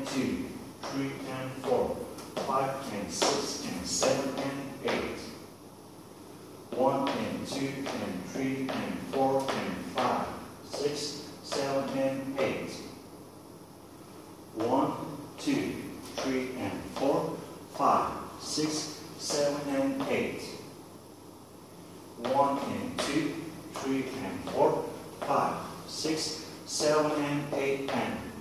and 2, 3 and 4, 5 and 6 and 7 and 8. 1 and 2 and 3 and 4 and 5, 6, 7 and 8. 1, 2, 3 and 4, 5, 6, 7 and 8. 1 and 2, 3 and 4, 5, 6, 7 and 8 and